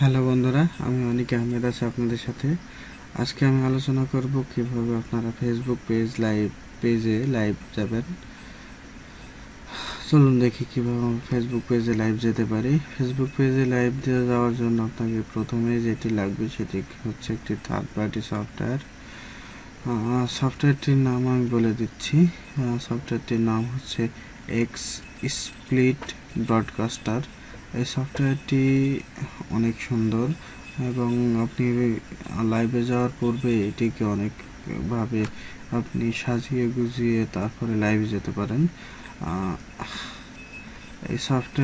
Hello বন্ধুরা, আমি অনিক আহমেদ আছি আপনাদের সাথে। আজকে আমি আলোচনা করব কিভাবে আপনারা ফেসবুক পেজে লাইভ যাবেন। চলুন দেখি কিভাবে আমরা ফেসবুক পেজে লাইভ যেতে পারি। ফেসবুক পেজে লাইভ দিয়ে যাওয়ার জন্য আপনাকে প্রথমে যেটি লাগবে সেটি হচ্ছে একটি থার্ড পার্টি সফটওয়্যার। সফটওয়্যারটির নাম আমি বলে দিচ্ছি। সফটওয়্যারটির নাম হচ্ছে এক্স স্প্লিট ব্রডকাস্টার। এই সফটওয়্যারটি অনেক সুন্দর এবং আপনি লাইভে যাওয়ার পূর্বে এটিকে অনেকভাবে আপনি সাজিয়ে গুজিয়ে তারপরে লাইভে যেতে পারেন। এই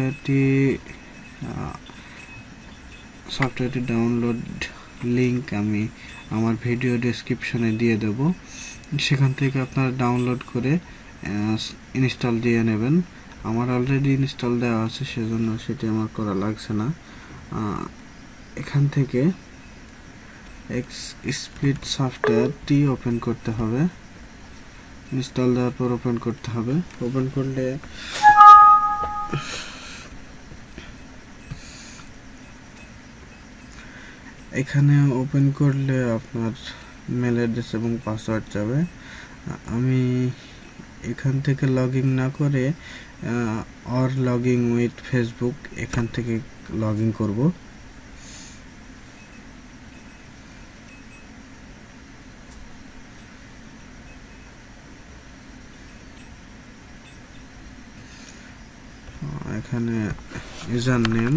সফটওয়্যারটি ডাউনলোড লিংক আমি আমার ভিডিও ডেসক্রিপশনে দিয়ে দেব। সেখান থেকে আপনারা ডাউনলোড করে ইনস্টল দিয়ে নেবেন। আমার অলরেডি ইনস্টল দেওয়া আছে, সেজন্য সেটি আমার করা লাগছে না। এখান থেকে এক্স স্প্লিট সফটওয়্যারটি ওপেন করতে হবে। ইনস্টল দেওয়ার পর ওপেন করতে হবে। ওপেন করলে এখানে ওপেন করলে আপনার মেল অ্যাড্রেস এবং পাসওয়ার্ড যাবে। আমি এখান থেকে লগ ইন না করে or log in with Facebook এখান থেকে লগ ইন করবো। এখানে ইউজার নেম,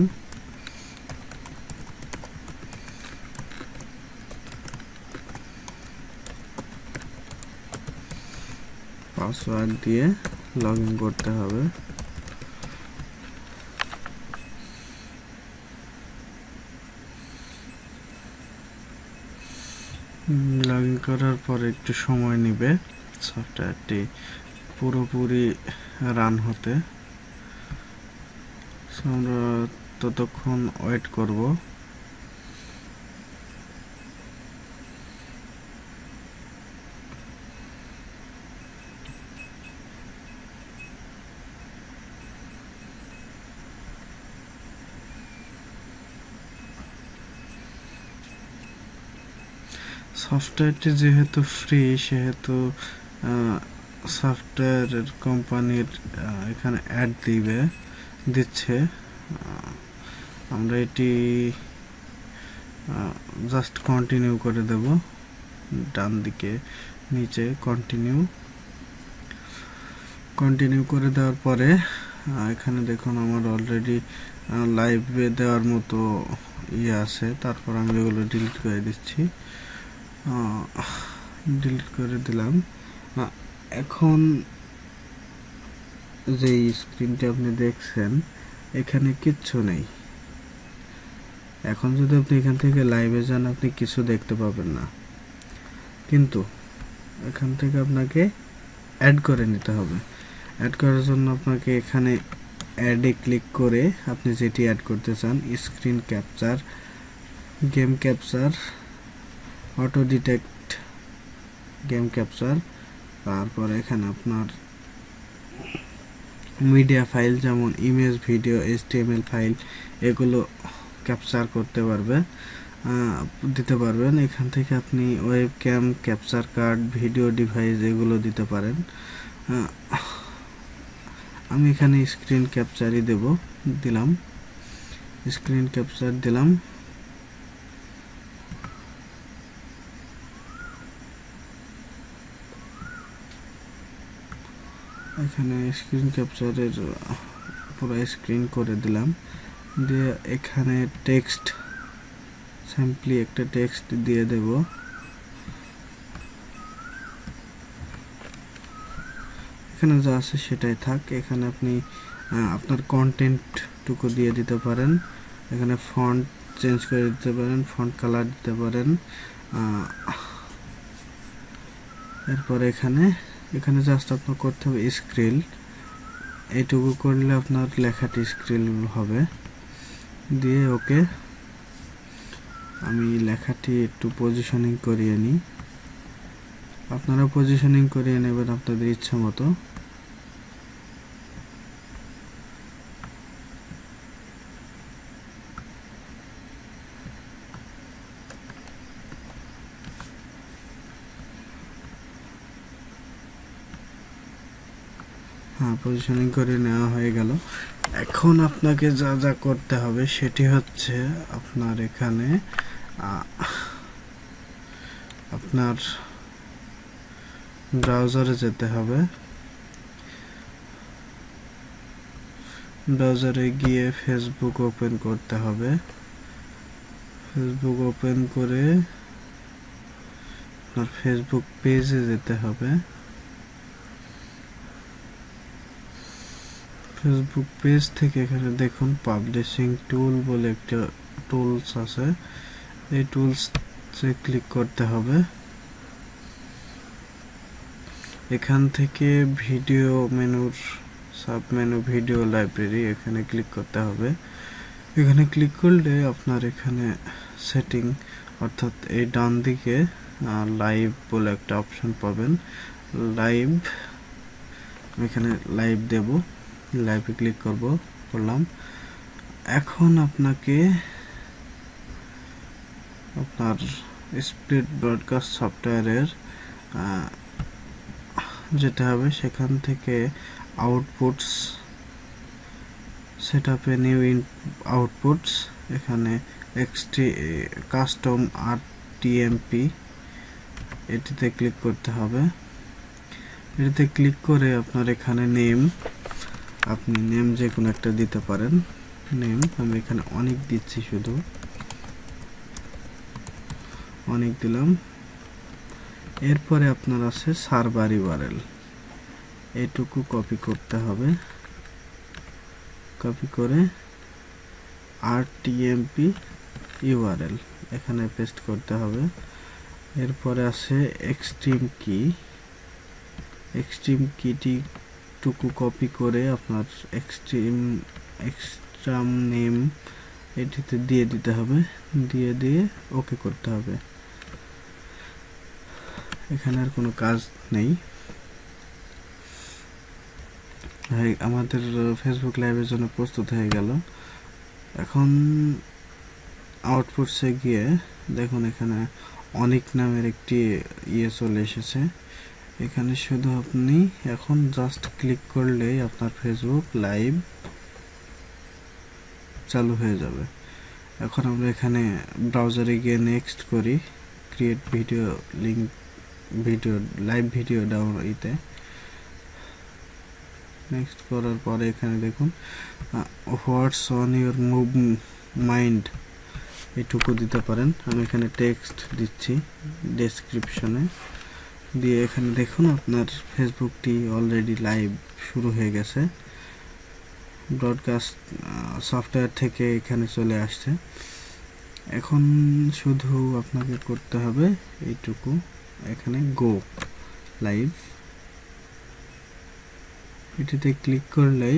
পাসওয়ার্ড দিয়ে লগ ইন করতে হবে। লগ ইন করার পর একটু সময় নেবে সফটওয়্যারটি পুরোপুরি রান হতে। আমরা ততক্ষণ ওয়েট করব। সফটওয়্যারটি যেহেতু ফ্রি, সেহেতু সফটওয়্যার কোম্পানির এখানে অ্যাড দিচ্ছে। আমরা এটি জাস্ট কন্টিনিউ করে দেব। ডান দিকে নিচে কন্টিনিউ করে দেওয়ার পরে এখানে দেখুন আমার অলরেডি লাইভে দেওয়ার মতো আছে। তারপর আমি এগুলো ডিলিট করে দিচ্ছি। ডিলিট করে দিলাম। এখন যে স্ক্রিনটা আপনি দেখছেন এখানে কিচ্ছু নেই। এখন যদি আপনি এখান থেকে লাইভে যান আপনি কিছু দেখতে পাবেন না, কিন্তু এখান থেকে আপনাকে অ্যাড করে নিতে হবে। অ্যাড করার জন্য আপনাকে এখানে অ্যাডে ক্লিক করে আপনি যেটি অ্যাড করতে চান, screen capture, game capture, auto detect game capture, তারপর এখানে আপনার মিডিয়া ফাইল যেমন ইমেজ, ভিডিও, HTML ফাইল এগুলো ক্যাপচার দিতে পারবেন। এখান থেকে আপনি webcam, capture card, video device এগুলো দিতে পারেন। আমি এখানে স্ক্রিন ক্যাপচারই দিলাম। স্ক্রিন ক্যাপচার দিলাম। এখানে স্ক্রিন ক্যাপচারের পুরো স্ক্রিন করে দিলাম। দিয়ে এখানে টেক্সট, সিম্পলি একটা টেক্সট দিয়ে দেব। এখানে যা আছে সেটাই থাক। এখানে আপনি আপনার কন্টেন্টটুকু দিয়ে দিতে পারেন। এখানে ফন্ট চেঞ্জ করে দিতে পারেন, ফন্ট কালার দিতে পারেন। এরপর এখানে জাস্ট আপনার করতে হবে স্ক্রিল। এইটুকু করলে আপনার লেখাটি স্ক্রিল হবে। দিয়ে ওকে। আমি লেখাটি একটু পজিশনিং করিয়ে নিই। আপনারা পজিশনিং করিয়ে নেবেন আপনাদের ইচ্ছা মতো। হ্যাঁ, পজিশনিং করে নেওয়া হয়ে গেল। এখন আপনাকে যা যা করতে হবে সেটি হচ্ছে আপনার এখানে আপনার ব্রাউজারে যেতে হবে। ব্রাউজারে গিয়ে ফেসবুক ওপেন করতে হবে। ফেসবুক ওপেন করে আপনার ফেসবুক পেজে যেতে হবে। ফেসবুক পেজ থেকে এখানে দেখুন পাবলিশিং টুল বলে একটা টুলস আছে, এই টুলসে ক্লিক করতে হবে। এখান থেকে ভিডিও মেনুর সাব মেনু ভিডিও লাইব্রেরি, এখানে ক্লিক করতে হবে। এখানে ক্লিক করলে আপনার এখানে সেটিং অর্থাৎ এই ডান দিকে লাইভ বলে একটা অপশন পাবেন। লাইভ, এখানে লাইভ দেব, লাইভে ক্লিক করলাম। এখন আপনাকে আপনার স্প্লিট ব্রডকাস্ট সফটওয়্যারের যেতে হবে, সেখান থেকে আউটপুটস, সেটআপে নিউ আউটপুটস, এখানে কাস্টম আরটিএমপি এটিতে ক্লিক করতে হবে। এটিতে ক্লিক করে আপনার এখানে নেম, আপনি নেম যে কোনো একটা দিতে পারেন। নেম আমি এখানে অনেক দিচ্ছি, শুধু অনেক দিলাম। এরপরে আপনার আছে সার্ভার ইউআরএল, এইটুকু কপি করতে হবে। কপি করে আরটিএমপি ইউআরএল এখানে পেস্ট করতে হবে। এরপরে আছে এক্সট্রিম কি, এক্সট্রিম কিটি টুকু কপি করে আপনার এক্সট্রাম নেম এটিতে দিয়ে দিতে হবে, দিয়ে ওকে করতে হবে। এখানে আর কোনো কাজ নেই। আমাদের ফেসবুক লাইভের জন্য প্রস্তুত হয়ে গেল। এখন আউটপুটসে গিয়ে দেখুন এখানে অনেক নামের একটি চলে এসেছে। এখানে শুধু আপনি এখন জাস্ট ক্লিক করলেই আপনার ফেসবুক লাইভ চালু হয়ে যাবে। এখন আমরা এখানে ব্রাউজারে গিয়ে নেক্সট করি, create video link, video live video download, next করার পরে এখানে দেখুন হোয়াটস অন ইউর মাইন্ড এটুকু দিতে পারেন। আমি এখানে টেক্সট দিচ্ছি ডেসক্রিপশনে, দিয়ে এখানে দেখুন আপনার ফেসবুকটি অলরেডি লাইভ শুরু হয়ে গেছে। ব্রডকাস্ট সফটওয়্যার থেকে এখানে চলে আসছে। এখন শুধু আপনাকে করতে হবে এইটুকু, এখানে গো লাইভ, এটিতে ক্লিক করলেই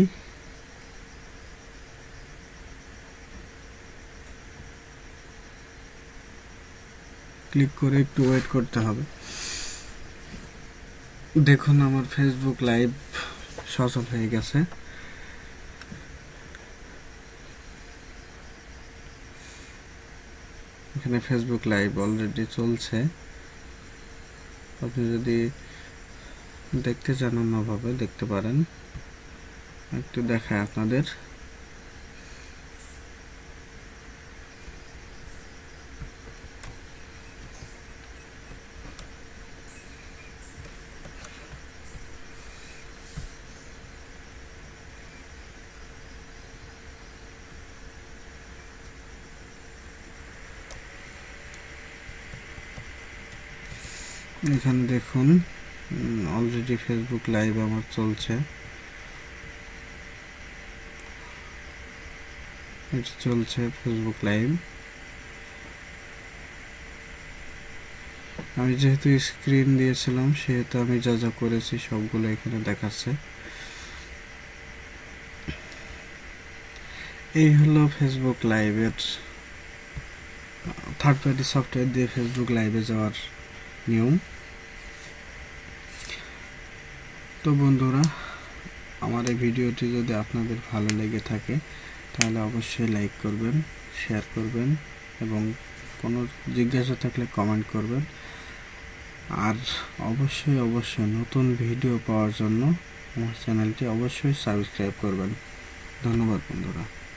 ক্লিক করে একটু ওয়েট করতে হবে। দেখুন আমার ফেসবুক লাইভ সচল হয়ে গেছে। এখানে ফেসবুক লাইভ অলরেডি চলছে। আপনি যদি দেখতে চান অন্যভাবে দেখতে পারেন, একটু দেখায় আপনাদের। এখানে দেখুন অলরেডি ফেসবুক লাইভ আমার চলছে, এটা চলছে ফেসবুক লাইভ। আমি যেহেতু স্ক্রিন দিয়েছিলাম সেহেতু আমি যা যা করেছি সবগুলো এখানে দেখাচ্ছে। এই হলো ফেসবুক লাইভের থার্ড পার্টি সফটওয়্যার দিয়ে ফেসবুক লাইভে যাওয়ার নিয়ম। তো বন্ধুরা, আমার এই ভিডিওটি যদি আপনাদের ভালো লেগে থাকে তাহলে অবশ্যই লাইক করবেন, শেয়ার করবেন এবং কোনো জিজ্ঞাসা থাকলে কমেন্ট করবেন। আর অবশ্যই নতুন ভিডিও পাওয়ার জন্য আমার চ্যানেলটি অবশ্যই সাবস্ক্রাইব করবেন। ধন্যবাদ বন্ধুরা।